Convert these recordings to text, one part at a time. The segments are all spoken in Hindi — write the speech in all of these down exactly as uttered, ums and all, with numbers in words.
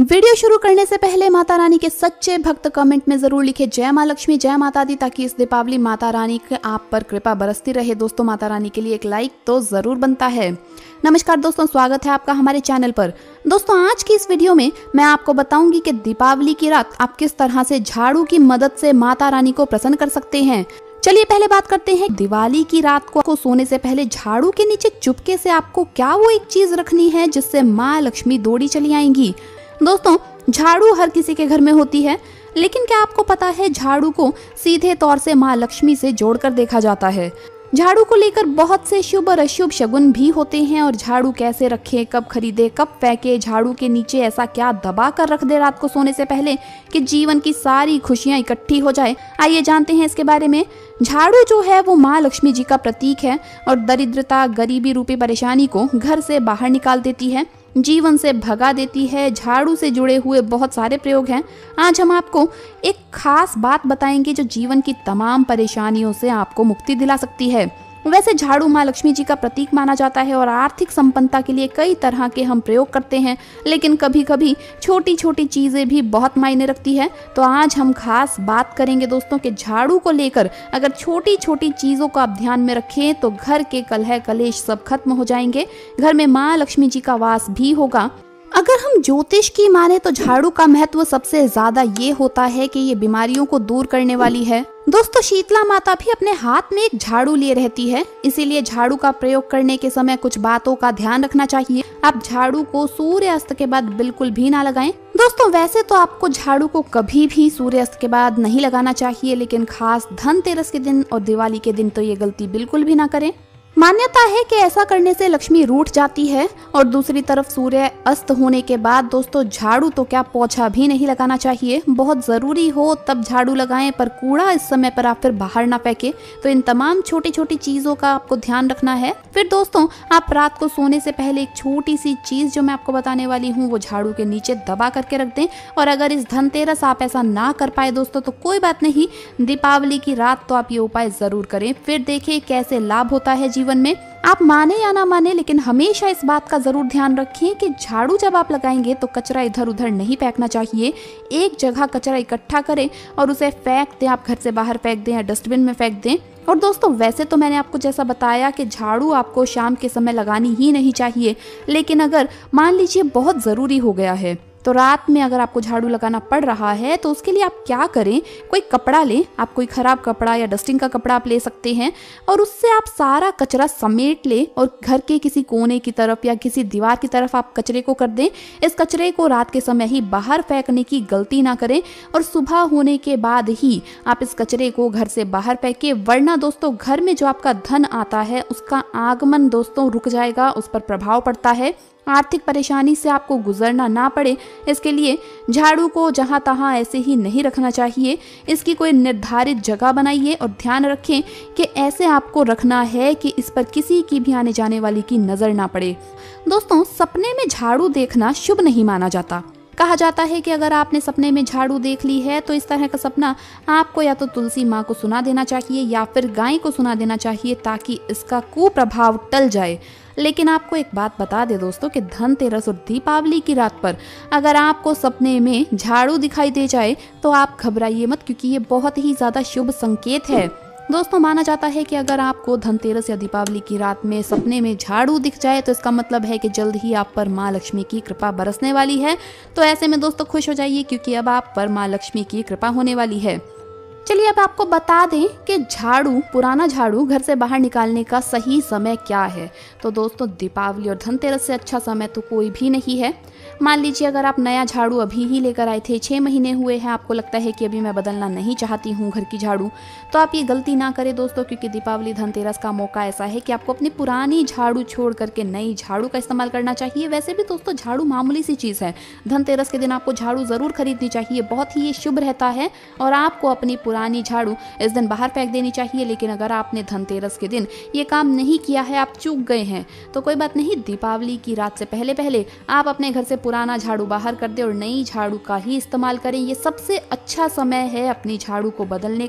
वीडियो शुरू करने से पहले माता रानी के सच्चे भक्त कमेंट में जरूर लिखे जय माँ लक्ष्मी, जय माता दी, ताकि इस दीपावली माता रानी के आप पर कृपा बरसती रहे। दोस्तों माता रानी के लिए एक लाइक तो जरूर बनता है। नमस्कार दोस्तों, स्वागत है आपका हमारे चैनल पर। दोस्तों आज की इस वीडियो में मैं आपको बताऊंगी कि दीपावली की रात आप किस तरह से झाड़ू की मदद से माता रानी को प्रसन्न कर सकते हैं। चलिए पहले बात करते हैं दिवाली की रात को सोने से पहले झाड़ू के नीचे चुपके से आपको क्या वो एक चीज रखनी है जिससे माँ लक्ष्मी दौड़ी चली आएंगी। दोस्तों झाड़ू हर किसी के घर में होती है, लेकिन क्या आपको पता है झाड़ू को सीधे तौर से माँ लक्ष्मी से जोड़कर देखा जाता है। झाड़ू को लेकर बहुत से शुभ और अशुभ शगुन भी होते हैं और झाड़ू कैसे रखें, कब खरीदे, कब फेंके, झाड़ू के नीचे ऐसा क्या दबा कर रख दे रात को सोने से पहले कि जीवन की सारी खुशियां इकट्ठी हो जाए। आइए जानते हैं इसके बारे में। झाड़ू जो है वो माँ लक्ष्मी जी का प्रतीक है और दरिद्रता, गरीबी रूपी परेशानी को घर से बाहर निकाल देती है, जीवन से भगा देती है। झाड़ू से जुड़े हुए बहुत सारे प्रयोग हैं। आज हम आपको एक खास बात बताएंगे जो जीवन की तमाम परेशानियों से आपको मुक्ति दिला सकती है। वैसे झाड़ू माँ लक्ष्मी जी का प्रतीक माना जाता है और आर्थिक संपन्नता के लिए कई तरह के हम प्रयोग करते हैं, लेकिन कभी कभी छोटी छोटी चीजें भी बहुत मायने रखती है। तो आज हम खास बात करेंगे दोस्तों कि झाड़ू को लेकर अगर छोटी छोटी चीजों को आप ध्यान में रखें तो घर के कलह कलेश सब खत्म हो जाएंगे, घर में माँ लक्ष्मी जी का वास भी होगा। अगर हम ज्योतिष की माने तो झाड़ू का महत्व सबसे ज्यादा ये होता है कि ये बीमारियों को दूर करने वाली है। दोस्तों शीतला माता भी अपने हाथ में एक झाड़ू लिए रहती है, इसीलिए झाड़ू का प्रयोग करने के समय कुछ बातों का ध्यान रखना चाहिए। आप झाड़ू को सूर्यास्त के बाद बिल्कुल भी ना लगाएं। दोस्तों वैसे तो आपको झाड़ू को कभी भी सूर्यास्त के बाद नहीं लगाना चाहिए, लेकिन खास धनतेरस के दिन और दिवाली के दिन तो ये गलती बिल्कुल भी ना करें। मान्यता है कि ऐसा करने से लक्ष्मी रूठ जाती है। और दूसरी तरफ सूर्य अस्त होने के बाद दोस्तों झाड़ू तो क्या पोछा भी नहीं लगाना चाहिए। बहुत जरूरी हो तब झाड़ू लगाएं, पर कूड़ा इस समय पर आप फिर बाहर ना फेंके। तो इन तमाम छोटी छोटी चीजों का आपको ध्यान रखना है। फिर दोस्तों आप रात को सोने से पहले एक छोटी सी चीज जो मैं आपको बताने वाली हूँ वो झाड़ू के नीचे दबा करके रख दें। और अगर इस धनतेरस आप ऐसा ना कर पाए दोस्तों तो कोई बात नहीं, दीपावली की रात तो आप ये उपाय जरूर करें, फिर देखिए कैसे लाभ होता है जीवन में। आप माने या ना माने, लेकिन हमेशा इस बात का जरूर ध्यान रखें कि झाड़ू जब आप लगाएंगे तो कचरा इधर उधर नहीं फेंकना चाहिए। एक जगह कचरा इकट्ठा करें और उसे फेंक दें, आप घर से बाहर फेंक दें या डस्टबिन में फेंक दें। और दोस्तों वैसे तो मैंने आपको जैसा बताया कि झाड़ू आपको शाम के समय लगानी ही नहीं चाहिए, लेकिन अगर मान लीजिए बहुत ज़रूरी हो गया है तो रात में अगर आपको झाड़ू लगाना पड़ रहा है तो उसके लिए आप क्या करें, कोई कपड़ा लें, आप कोई खराब कपड़ा या डस्टिंग का कपड़ा आप ले सकते हैं और उससे आप सारा कचरा समेट लें और घर के किसी कोने की तरफ या किसी दीवार की तरफ आप कचरे को कर दें। इस कचरे को रात के समय ही बाहर फेंकने की गलती ना करें और सुबह होने के बाद ही आप इस कचरे को घर से बाहर फेंकें, वरना दोस्तों घर में जो आपका धन आता है उसका आगमन दोस्तों रुक जाएगा, उस पर प्रभाव पड़ता है। आर्थिक परेशानी से आपको गुजरना ना पड़े इसके लिए झाड़ू को जहां तहां ऐसे ही नहीं रखना चाहिए। इसकी कोई निर्धारित जगह बनाइए और ध्यान रखें कि ऐसे आपको रखना है कि इस पर किसी की भी आने जाने वाली की नजर ना पड़े। दोस्तों सपने में झाड़ू देखना शुभ नहीं माना जाता। कहा जाता है कि अगर आपने सपने में झाड़ू देख ली है तो इस तरह का सपना आपको या तो तुलसी माँ को सुना देना चाहिए या फिर गाय को सुना देना चाहिए ताकि इसका कुप्रभाव टल जाए। लेकिन आपको एक बात बता दे दोस्तों कि धनतेरस और दीपावली की रात पर अगर आपको सपने में झाड़ू दिखाई दे जाए तो आप घबराइए मत, क्योंकि ये बहुत ही ज़्यादा शुभ संकेत है। दोस्तों माना जाता है कि अगर आपको धनतेरस या दीपावली की रात में सपने में झाड़ू दिख जाए तो इसका मतलब है कि जल्द ही आप पर माँ लक्ष्मी की कृपा बरसने वाली है। तो ऐसे में दोस्तों खुश हो जाइए, क्योंकि अब आप पर माँ लक्ष्मी की कृपा होने वाली है। चलिए अब आपको बता दें कि झाड़ू, पुराना झाड़ू घर से बाहर निकालने का सही समय क्या है। तो दोस्तों दीपावली और धनतेरस से अच्छा समय तो कोई भी नहीं है। मान लीजिए अगर आप नया झाड़ू अभी ही लेकर आए थे, छः महीने हुए हैं, आपको लगता है कि अभी मैं बदलना नहीं चाहती हूँ घर की झाड़ू, तो आप ये गलती ना करें दोस्तों, क्योंकि दीपावली धनतेरस का मौका ऐसा है कि आपको अपनी पुरानी झाड़ू छोड़ करके नई झाड़ू का इस्तेमाल करना चाहिए। वैसे भी दोस्तों झाड़ू मामूली सी चीज़ है, धनतेरस के दिन आपको झाड़ू ज़रूर खरीदनी चाहिए, बहुत ही ये शुभ रहता है और आपको अपनी पुरानी झाड़ू इस दिन बाहर फेंक देनी चाहिए। लेकिन अगर आपने धनतेरस के दिन ये काम नहीं किया है, आप चूक गए हैं, तो कोई बात नहीं, दीपावली की रात से पहले पहले आप अपने घर से पुराना झाड़ू बाहर कर दे और नई झाड़ू का ही इस्तेमाल करें। ये सबसे अच्छा समय है अपनी झाड़ू को बदलने का।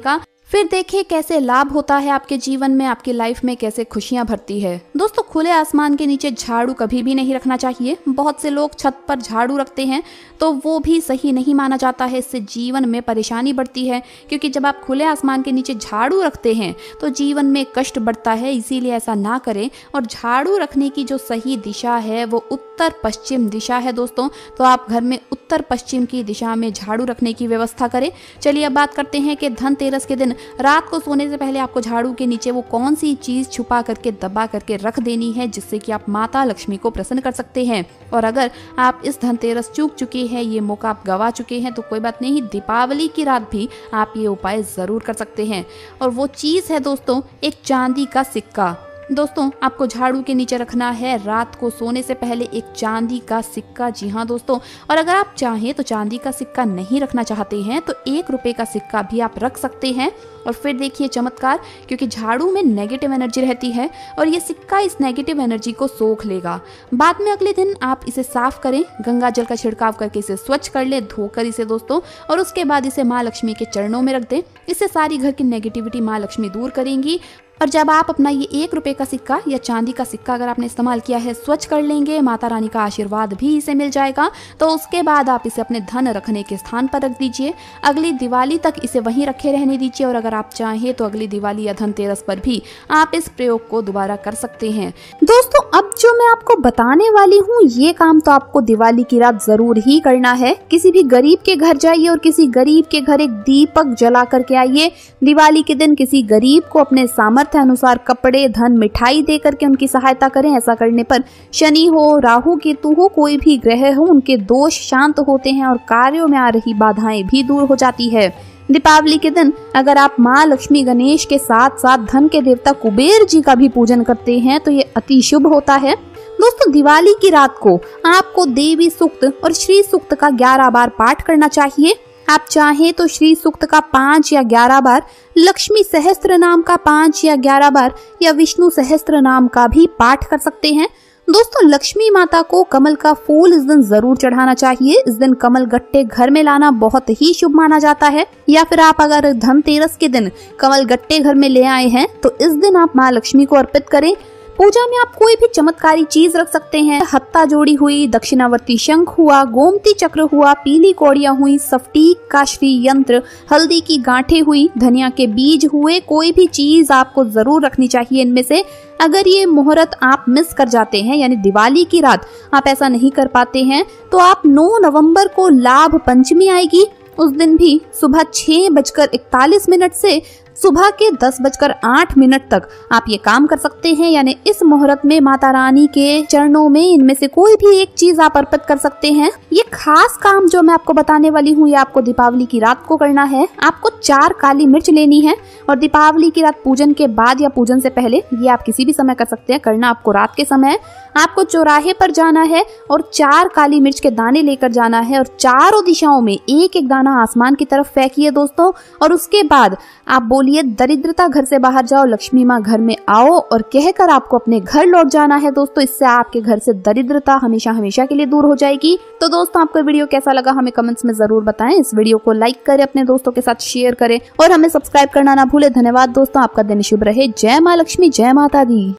फिर देखिए कैसे लाभ होता है आपके जीवन में, आपकी लाइफ में कैसे खुशियां भरती है। दोस्तों खुले आसमान के नीचे झाड़ू कभी भी नहीं रखना चाहिए। बहुत से लोग छत पर झाड़ू रखते हैं तो वो भी सही नहीं माना जाता है। इससे जीवन में परेशानी बढ़ती है, क्योंकि जब आप खुले आसमान के नीचे झाड़ू रखते हैं तो जीवन में कष्ट बढ़ता है। इसीलिए ऐसा ना करें। और झाड़ू रखने की जो सही दिशा है वो उत्तर पश्चिम दिशा है दोस्तों। तो आप घर में उत्तर पश्चिम की दिशा में झाड़ू रखने की व्यवस्था करें। चलिए अब बात करते हैं कि धनतेरस के दिन रात को सोने से पहले आपको झाड़ू के नीचे वो कौन सी चीज छुपा करके दबा करके रख देनी है, जिससे कि आप माता लक्ष्मी को प्रसन्न कर सकते हैं। और अगर आप इस धनतेरस चूक चुके हैं, ये मौका आप गवा चुके हैं, तो कोई बात नहीं, दीपावली की रात भी आप ये उपाय जरूर कर सकते हैं। और वो चीज है दोस्तों एक चांदी का सिक्का। दोस्तों आपको झाड़ू के नीचे रखना है रात को सोने से पहले एक चांदी का सिक्का। जी हाँ दोस्तों, और अगर आप चाहें तो चांदी का सिक्का नहीं रखना चाहते हैं तो एक रुपए का सिक्का भी आप रख सकते हैं। और फिर देखिए चमत्कार, क्योंकि झाड़ू में नेगेटिव एनर्जी रहती है और ये सिक्का इस नेगेटिव एनर्जी को सोख लेगा। बाद में अगले दिन आप इसे साफ करें, गंगा जल का छिड़काव करके इसे स्वच्छ कर ले, धोकर इसे दोस्तों, और उसके बाद इसे माँ लक्ष्मी के चरणों में रख दें। इससे सारी घर की नेगेटिविटी माँ लक्ष्मी दूर करेंगी। और जब आप अपना ये एक रुपए का सिक्का या चांदी का सिक्का अगर आपने इस्तेमाल किया है स्वच्छ कर लेंगे, माता रानी का आशीर्वाद भी इसे मिल जाएगा। तो उसके बाद आप इसे अपने धन रखने के स्थान पर रख दीजिए। अगली दिवाली तक इसे वहीं रखे रहने दीजिए। और अगर आप चाहें तो अगली दिवाली या धनतेरस पर भी आप इस प्रयोग को दोबारा कर सकते हैं। दोस्तों अब जो मैं आपको बताने वाली हूँ ये काम तो आपको दिवाली की रात जरूर ही करना है। किसी भी गरीब के घर जाइए और किसी गरीब के घर एक दीपक जला करके आइए। दिवाली के दिन किसी गरीब को अपने सामर्थ्य अनुसार कपड़े, धन, मिठाई दे करके उनकी सहायता करें। ऐसा करने पर शनि हो, राहु केतु हो, कोई भी ग्रह हो, उनके दोष शांत होते हैं और कार्यों में आ रही बाधाएं भी दूर हो जाती है। दीपावली के दिन अगर आप माँ लक्ष्मी, गणेश के साथ साथ धन के देवता कुबेर जी का भी पूजन करते हैं तो ये अति शुभ होता है। दोस्तों दिवाली की रात को आपको देवी सूक्त और श्री सूक्त का ग्यारह बार पाठ करना चाहिए। आप चाहें तो श्री सूक्त का पांच या ग्यारह बार, लक्ष्मी सहस्त्र नाम का पांच या ग्यारह बार या विष्णु सहस्त्र नाम का भी पाठ कर सकते हैं। दोस्तों लक्ष्मी माता को कमल का फूल इस दिन जरूर चढ़ाना चाहिए। इस दिन कमल गट्टे घर में लाना बहुत ही शुभ माना जाता है। या फिर आप अगर धनतेरस के दिन कमल गट्टे घर में ले आए हैं तो इस दिन आप माँ लक्ष्मी को अर्पित करें। पूजा में आप कोई भी चमत्कारी चीज रख सकते हैं। हत्ता जोड़ी हुई, दक्षिणावर्ती शंख हुआ, गोमती चक्र हुआ, पीली कौड़ियां हुई, सफटीक का श्री यंत्र, हल्दी की गांठें हुई, धनिया के बीज हुए, कोई भी चीज आपको जरूर रखनी चाहिए इनमें से। अगर ये मुहूर्त आप मिस कर जाते हैं यानी दिवाली की रात आप ऐसा नहीं कर पाते हैं तो आप नौ नवंबर को लाभ पंचमी आएगी, उस दिन भी सुबह छह बजकर इकतालीस मिनट से सुबह के दस बजकर आठ मिनट तक आप ये काम कर सकते हैं। यानी इस मुहूर्त में माता रानी के चरणों में इनमें से कोई भी एक चीज आप अर्पित कर सकते हैं। ये खास काम जो मैं आपको बताने वाली हूँ ये आपको दीपावली की रात को करना है। आपको चार काली मिर्च लेनी है और दीपावली की रात पूजन के बाद या पूजन से पहले, ये आप किसी भी समय कर सकते हैं, करना आपको रात के समय है। आपको चौराहे पर जाना है और चार काली मिर्च के दाने लेकर जाना है और चारों दिशाओं में एक एक दाना आसमान की तरफ फेंकिए दोस्तों। और उसके बाद आप बोलिए दरिद्रता घर से बाहर जाओ, लक्ष्मी माँ घर में आओ, और कहकर आपको अपने घर लौट जाना है दोस्तों। इससे आपके घर से दरिद्रता हमेशा हमेशा के लिए दूर हो जाएगी। तो दोस्तों आपको वीडियो कैसा लगा हमें कमेंट्स में जरूर बताएं। इस वीडियो को लाइक करें, अपने दोस्तों के साथ शेयर करें और हमें सब्सक्राइब करना ना भूले। धन्यवाद दोस्तों, आपका दिन शुभ रहे। जय माँ लक्ष्मी, जय माता दी।